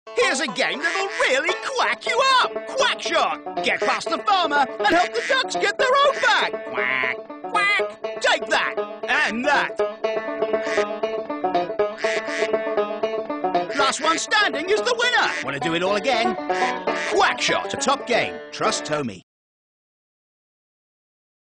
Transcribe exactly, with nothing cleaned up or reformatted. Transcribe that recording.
Here's a game that'll really quack you up! Quack shot! Get past the farmer and help the ducks get their own back! Quack! Quack! Take that! And that! Last one standing is the winner! Want to do it all again? Quack shot, a top game. Trust Tomy.